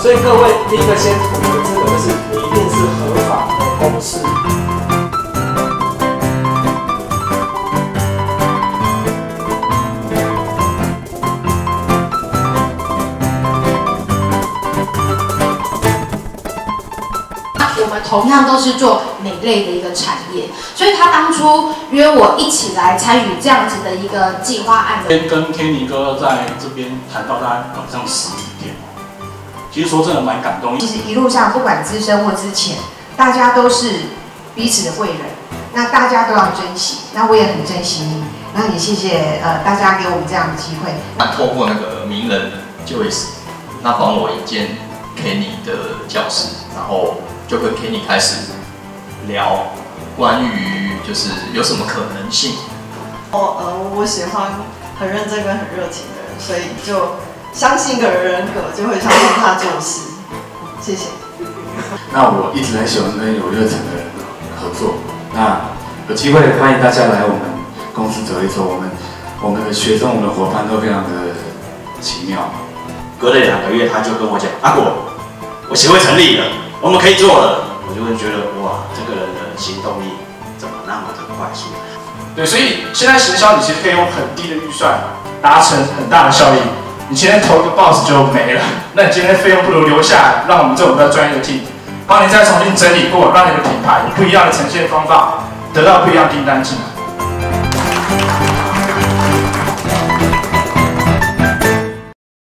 所以各位第一个先符合资格，就是你一定是合法的公司。 我们同样都是做美类的一个产业，所以他当初约我一起来参与这样子的一个计划案的。 跟 Kenny 哥在这边谈到大概晚上11点，其实说真的蛮感动。 其实一路上不管资深或资浅，大家都是彼此的贵人，那大家都要珍惜。那我也很珍惜你，那也谢谢大家给我们这样的机会。 那透过那个名人Joyce，那帮我引荐 Kenny 的教室，然后就跟 Kenny 开始聊关于就是有什么可能性。 我喜欢很认真跟很热情的人，所以就相信一个人格，就会相信他做事。谢谢。 那我一直很喜欢跟有热忱的人合作。那有机会欢迎大家来我们公司走一走，我们的学生、我们的伙伴都非常的奇妙。 隔了2个月，他就跟我讲：“阿果，我协会成立了，我们可以做了。”我就会觉得哇，这个人的行动力怎么那么的快速？ 对，所以现在行销你其实可以用很低的预算达成很大的效益。你今天投一个 boss 就没了，那你今天的费用不如留下来，让我们这种比较专业的 team 帮你再重新整理过，让你的品牌有不一样的呈现方法，得到不一样的订单进来。